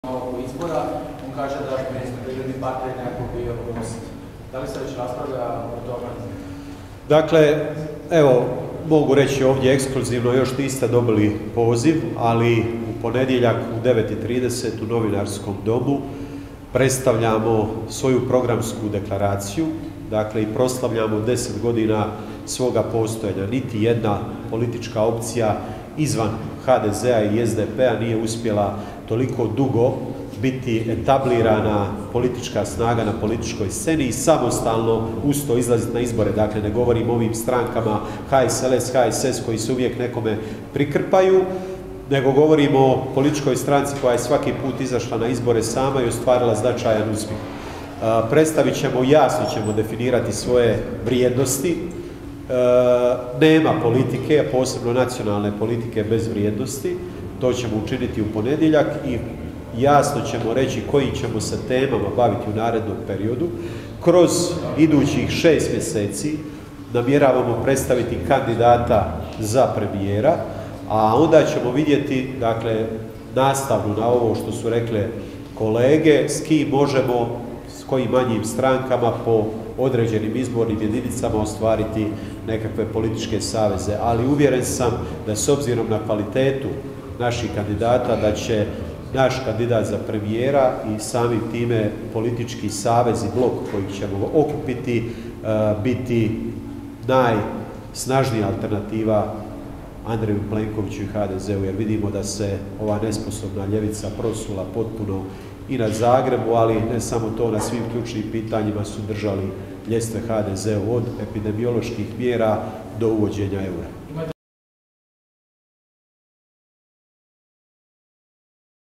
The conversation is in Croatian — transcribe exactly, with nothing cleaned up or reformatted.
oko izbora, on kaže da je ljudi partner nekako bio Most. Da li se već raspravlja o tome? Dakle, evo, mogu reći ovdje ekskluzivno, još niste dobili poziv, ali u ponedjeljak u devet i trideset u Novinarskom domu predstavljamo svoju programsku deklaraciju, dakle i proslavljamo deset godina svoga postojanja. Niti jedna politička opcija izvan ha de zea i es de pe-a nije uspjela toliko dugo biti etablirana politička snaga na političkoj sceni i samostalno uz to izlaziti na izbore. Dakle, ne govorim o ovim strankama ha es el es, ha es es koji se uvijek nekome prikrpaju, nego govorimo o političkoj stranci koja je svaki put izašla na izbore sama i ostvarila značajan uspjeh. Predstavit ćemo, jasno ćemo definirati svoje vrijednosti. Nema politike, posebno nacionalne politike bez vrijednosti. To ćemo učiniti u ponedjeljak i jasno ćemo reći koji ćemo se temama baviti u narednom periodu. Kroz idućih šest mjeseci namjeravamo predstaviti kandidata za premijera, a onda ćemo vidjeti, dakle, nastavno na ovo što su rekle kolege, s kim možemo, s kojim manjim strankama po određenim izbornim jedinicama ostvariti nekakve političke saveze. Ali uvjeren sam da s obzirom na kvalitetu naših kandidata, da će naš kandidat za premijera i samim time politički savez i blok koji ćemo okupiti biti najsnažnija alternativa Andreju Plenkoviću i ha de zeu, jer vidimo da se ova nesposobna ljevica prosula potpuno i na Zagrebu, ali ne samo to, na svim ključnim pitanjima su držali ljestve ha de zeu, od epidemioloških mjera do uvođenja eura.